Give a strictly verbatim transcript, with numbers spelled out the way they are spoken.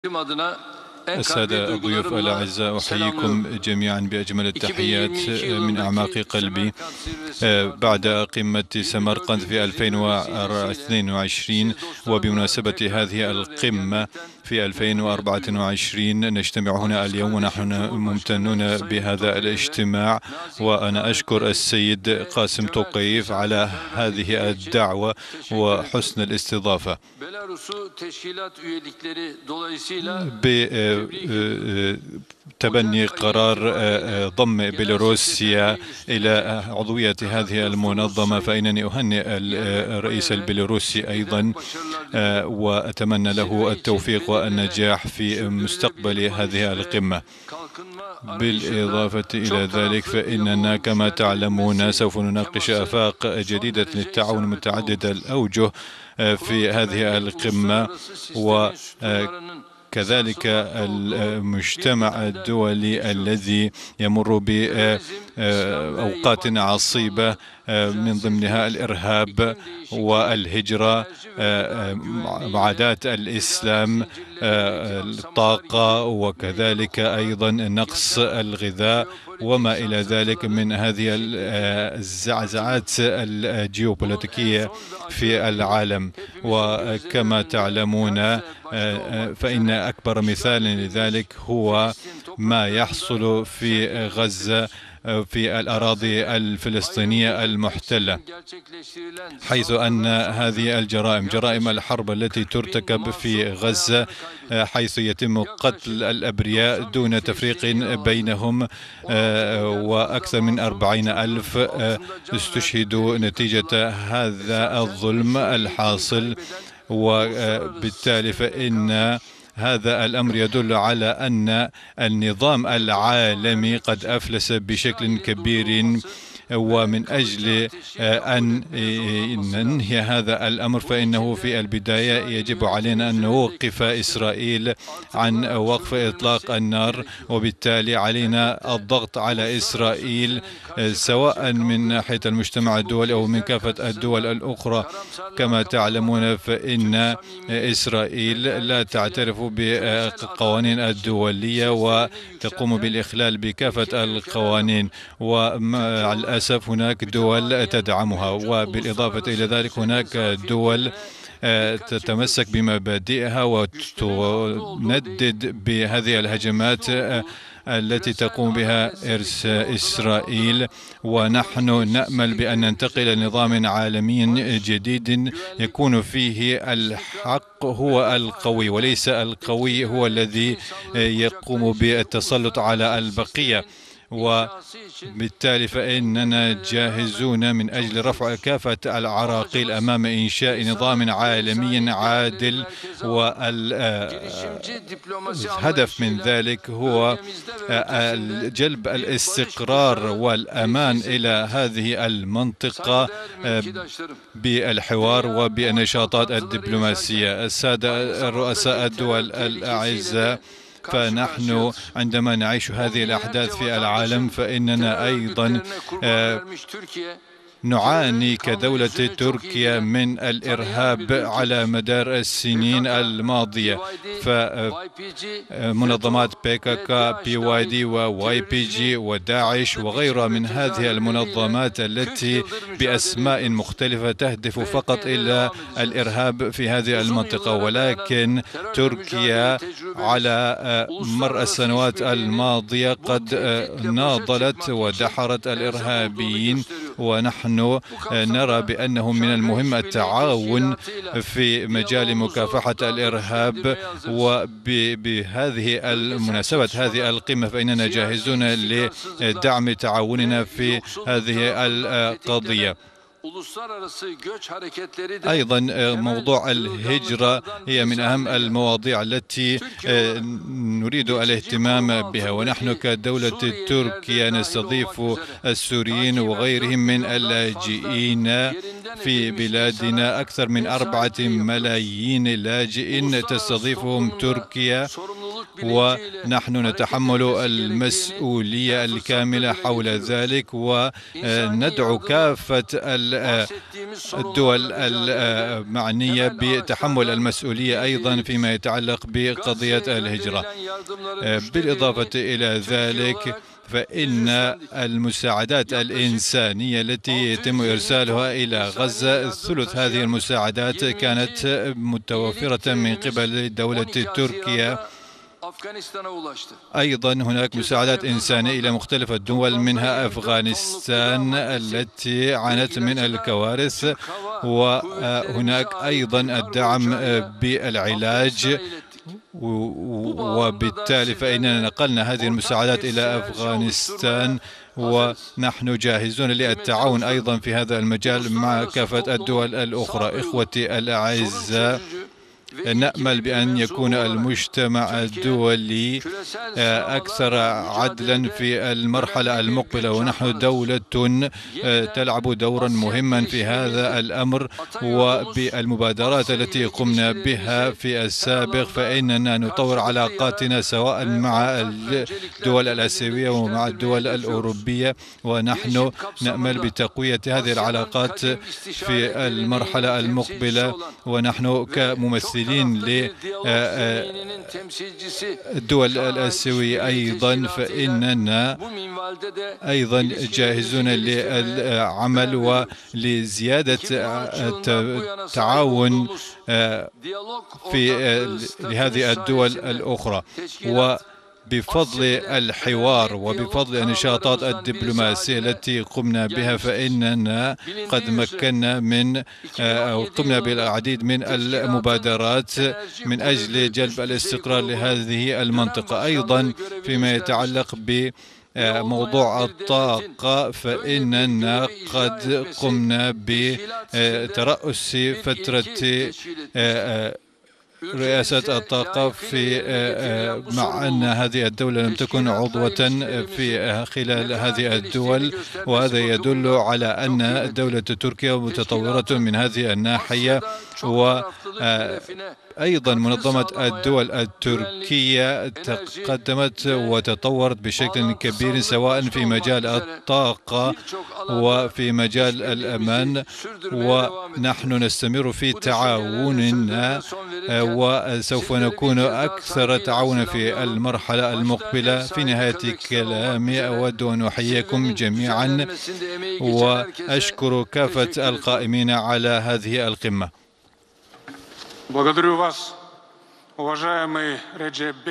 السادة الضيوف الأعزاء، أحييكم جميعا بأجمل التحيات من أعماق قلبي. بعد قمة سمرقند في ألفين واثنين وعشرين وبمناسبة هذه القمة في ألفين وأربعة وعشرين نجتمع هنا اليوم ونحن ممتنون بهذا الاجتماع، وأنا أشكر السيد قاسم توقيف على هذه الدعوة وحسن الاستضافة. بتبني قرار ضم بيلاروسيا إلى عضوية هذه المنظمة، فإنني أهنئ الرئيس البيلاروسي أيضا وأتمنى له التوفيق والنجاح في مستقبل هذه القمة. بالإضافة إلى ذلك فإننا كما تعلمون سوف نناقش آفاق جديدة للتعاون متعدد الأوجه في هذه القمة، وكذلك المجتمع الدولي الذي يمر بأوقات عصيبة من ضمنها الإرهاب والهجرة، عادات الإسلام، الطاقة، وكذلك أيضا نقص الغذاء وما إلى ذلك من هذه الزعزعات الجيوبوليتيكية في العالم. وكما تعلمون فإن أكبر مثال لذلك هو ما يحصل في غزة في الأراضي الفلسطينية المحتلة، حيث أن هذه الجرائم جرائم الحرب التي ترتكب في غزة، حيث يتم قتل الأبرياء دون تفريق بينهم، وأكثر من أربعين ألف استشهدوا نتيجة هذا الظلم الحاصل. وبالتالي فإن هذا الأمر يدل على أن النظام العالمي قد أفلس بشكل كبير، ومن أجل أن ننهي هذا الأمر فإنه في البداية يجب علينا أن نوقف إسرائيل عن وقف إطلاق النار، وبالتالي علينا الضغط على إسرائيل سواء من ناحية المجتمع الدولي أو من كافة الدول الأخرى. كما تعلمون فإن إسرائيل لا تعترف بالقوانين الدولية وتقوم بالإخلال بكافة القوانين، ومع الأسف هناك دول تدعمها، وبالإضافة إلى ذلك هناك دول تتمسك بمبادئها وتندد بهذه الهجمات التي تقوم بها إسرائيل. ونحن نأمل بأن ننتقل إلى نظام عالمي جديد يكون فيه الحق هو القوي، وليس القوي هو الذي يقوم بالتسلط على البقية. وبالتالي فإننا جاهزون من أجل رفع كافة العراقيل أمام إنشاء نظام عالمي عادل، والهدف من ذلك هو جلب الاستقرار والأمان إلى هذه المنطقة بالحوار وبالنشاطات الدبلوماسية. السادة رؤساء الدول الأعزاء، فنحن عندما نعيش هذه الأحداث في العالم فإننا أيضا نعاني كدولة تركيا من الإرهاب على مدار السنين الماضية، فمنظمات بي كي كي، بي واي دي وواي بي جي وداعش وغيرها من هذه المنظمات التي بأسماء مختلفة تهدف فقط إلى الإرهاب في هذه المنطقة. ولكن تركيا على مر السنوات الماضية قد ناضلت ودحرت الإرهابيين، ونحن نرى بأنه من المهم التعاون في مجال مكافحة الإرهاب. وبهذه المناسبة هذه القمة فإننا جاهزون لدعم تعاوننا في هذه القضية. أيضا موضوع الهجرة هي من أهم المواضيع التي نريد الاهتمام بها، ونحن كدولة تركيا نستضيف السوريين وغيرهم من اللاجئين في بلادنا أكثر من أربعة ملايين لاجئ تستضيفهم تركيا، ونحن نتحمل المسؤولية الكاملة حول ذلك، وندعو كافة الدول المعنية بتحمل المسؤولية أيضا فيما يتعلق بقضية الهجرة. بالإضافة إلى ذلك، فإن المساعدات الإنسانية التي يتم إرسالها إلى غزة، ثلث هذه المساعدات كانت متوفرة من قبل دولة تركيا. أيضا هناك مساعدات إنسانية إلى مختلف الدول، منها أفغانستان التي عانت من الكوارث، وهناك أيضا الدعم بالعلاج، وبالتالي فإننا نقلنا هذه المساعدات إلى أفغانستان، ونحن جاهزون للتعاون أيضا في هذا المجال مع كافة الدول الأخرى. إخوتي الأعزاء، نأمل بأن يكون المجتمع الدولي أكثر عدلا في المرحلة المقبلة، ونحن دولة تلعب دورا مهما في هذا الأمر، وبالمبادرات التي قمنا بها في السابق فإننا نطور علاقاتنا سواء مع الدول الآسيوية ومع الدول الأوروبية، ونحن نأمل بتقوية هذه العلاقات في المرحلة المقبلة. ونحن كممثلين للدول الآسيوية أيضا فإننا أيضا جاهزون للعمل ولزيادة التعاون في لهذه الدول الأخرى، و بفضل الحوار وبفضل النشاطات الدبلوماسية التي قمنا بها فإننا قد مكنا من أو قمنا بالعديد من المبادرات من أجل جلب الاستقرار لهذه المنطقة. أيضا فيما يتعلق بموضوع الطاقة فإننا قد قمنا بترأس فترة رئاسة الطاقة في مع أن هذه الدولة لم تكن عضوة في خلال هذه الدول، وهذا يدل على أن دولة تركيا متطورة من هذه الناحية. و أيضا منظمة الدول التركية تقدمت وتطورت بشكل كبير سواء في مجال الطاقة وفي مجال الأمان، ونحن نستمر في تعاوننا وسوف نكون أكثر تعاونا في المرحلة المقبلة. في نهاية كلامي أود أن أحييكم جميعا وأشكر كافة القائمين على هذه القمة.